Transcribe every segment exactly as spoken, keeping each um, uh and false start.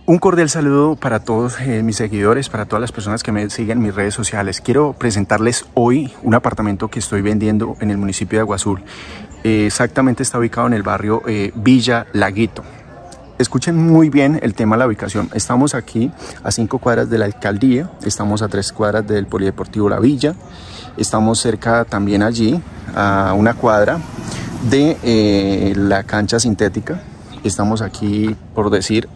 Un cordial saludo para todos eh, mis seguidores, para todas las personas que me siguen en mis redes sociales. Quiero presentarles hoy un apartamento que estoy vendiendo en el municipio de Agua Azul. Eh, exactamente está ubicado en el barrio eh, Villa Laguito. Escuchen muy bien el tema de la ubicación. Estamos aquí a cinco cuadras de la alcaldía, estamos a tres cuadras del Polideportivo La Villa, estamos cerca también allí a una cuadra de eh, la cancha sintética. Estamos aquí, por decir,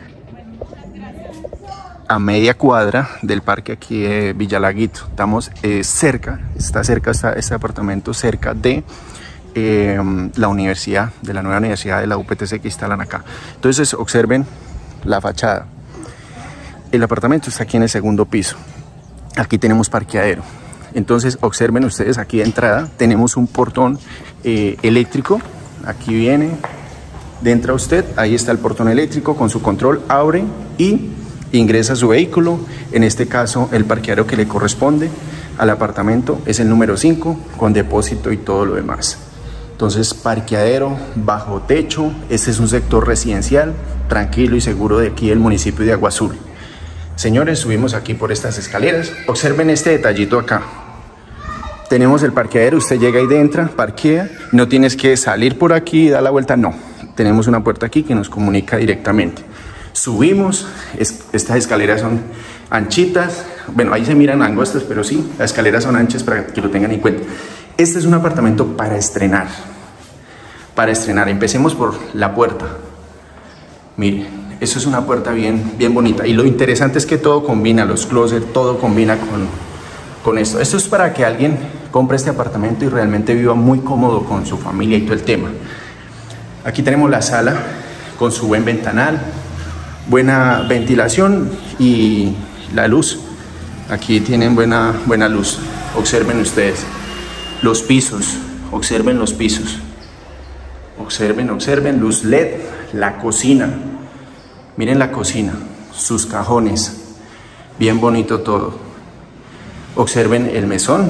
a media cuadra del parque aquí de Villa Laguito. Estamos eh, cerca, está cerca está, este apartamento, cerca de eh, la universidad, de la nueva universidad de la U P T C que instalan acá. Entonces observen la fachada. El apartamento está aquí en el segundo piso. Aquí tenemos parqueadero. Entonces observen ustedes aquí de entrada, tenemos un portón eh, eléctrico. Aquí viene, entra usted, ahí está el portón eléctrico con su control, abre y ingresa su vehículo. En este caso el parqueadero que le corresponde al apartamento es el número cinco con depósito y todo lo demás. Entonces parqueadero bajo techo. Este es un sector residencial tranquilo y seguro de aquí del municipio de Agua Azul. Señores, subimos aquí por estas escaleras. Observen este detallito acá. Tenemos el parqueadero, usted llega y entra, parquea, no tienes que salir por aquí y dar la vuelta, no. Tenemos una puerta aquí que nos comunica directamente. Subimos, es, estas escaleras son anchitas, bueno, ahí se miran angostas, pero sí, las escaleras son anchas para que lo tengan en cuenta. Este es un apartamento para estrenar, para estrenar. Empecemos por la puerta. Miren, eso es una puerta bien, bien bonita, y lo interesante es que todo combina, los closets, todo combina con, con esto. Esto es para que alguien compre este apartamento y realmente viva muy cómodo con su familia y todo el tema. Aquí tenemos la sala con su buen ventanal, buena ventilación y la luz. Aquí tienen buena, buena luz. Observen ustedes los pisos, observen los pisos. Observen, observen, luz L E D, la cocina. Miren la cocina, sus cajones, bien bonito todo. Observen el mesón,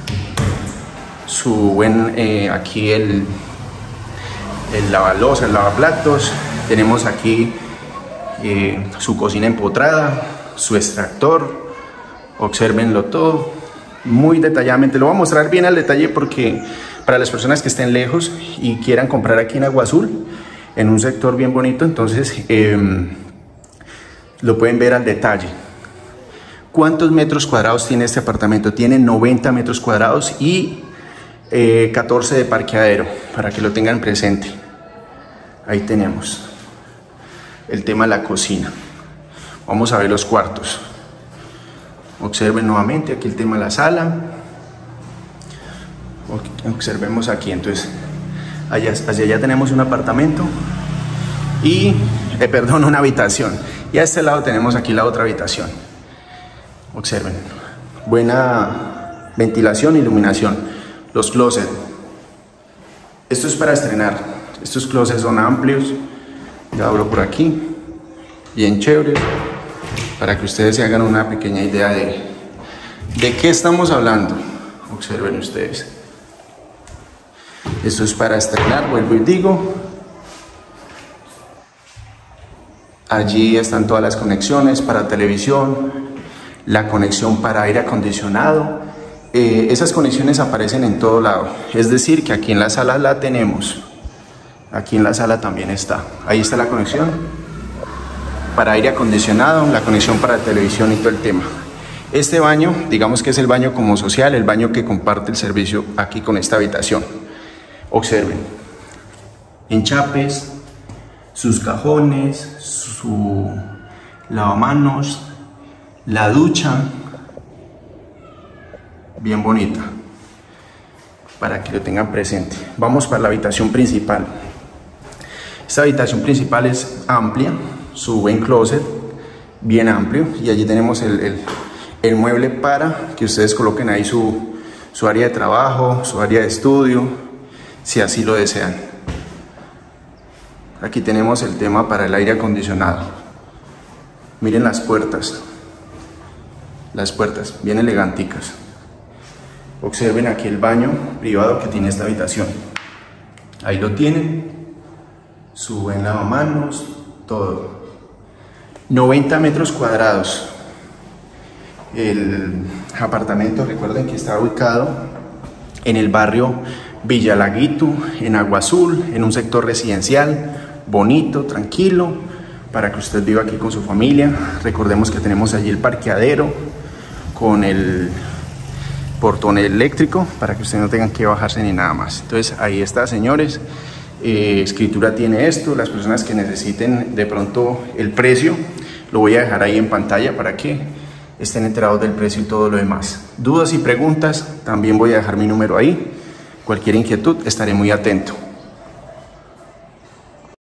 su buen, eh, aquí el, el lavalosa, el lavaplatos. Tenemos aquí Eh, su cocina empotrada, su extractor. Obsérvenlo todo muy detalladamente. Lo voy a mostrar bien al detalle porque para las personas que estén lejos y quieran comprar aquí en Agua Azul, en un sector bien bonito, entonces eh, lo pueden ver al detalle. ¿Cuántos metros cuadrados tiene este apartamento? Tiene noventa metros cuadrados y eh, catorce de parqueadero, para que lo tengan presente. Ahí tenemos el tema de la cocina. Vamos a ver los cuartos. Observen nuevamente aquí el tema de la sala. Observemos aquí, entonces allá, hacia allá tenemos un apartamento y, eh, perdón, una habitación. Y a este lado tenemos aquí la otra habitación. Observen, buena ventilación e iluminación. Los closets. Esto es para estrenar. Estos closets son amplios. Ya abro por aquí, bien chévere, para que ustedes se hagan una pequeña idea de, de qué estamos hablando. Observen ustedes. Esto es para estrenar, vuelvo y digo. Allí están todas las conexiones para televisión, la conexión para aire acondicionado. Eh, esas conexiones aparecen en todo lado, es decir, que aquí en la sala la tenemos. Aquí en la sala también está. Ahí está la conexión para aire acondicionado, la conexión para televisión y todo el tema. Este baño, digamos que es el baño como social, el baño que comparte el servicio aquí con esta habitación. Observen. Enchapes, sus cajones, su lavamanos, la ducha. Bien bonita, para que lo tengan presente. Vamos para la habitación principal. Esta habitación principal es amplia, su buen closet, bien amplio, y allí tenemos el, el, el mueble para que ustedes coloquen ahí su, su área de trabajo, su área de estudio, si así lo desean. Aquí tenemos el tema para el aire acondicionado. Miren las puertas, las puertas, bien eleganticas. Observen aquí el baño privado que tiene esta habitación. Ahí lo tienen. Su buen lavamanos, todo. noventa metros cuadrados. El apartamento, recuerden que está ubicado en el barrio Villa Laguito, en Agua Azul, en un sector residencial bonito, tranquilo, para que usted viva aquí con su familia. Recordemos que tenemos allí el parqueadero con el portón eléctrico para que ustedes no tengan que bajarse ni nada más. Entonces ahí está, señores. Eh, escritura tiene esto. Las personas que necesiten de pronto el precio lo voy a dejar ahí en pantalla para que estén enterados del precio y todo lo demás. Dudas y preguntas, también voy a dejar mi número ahí. Cualquier inquietud, estaré muy atento.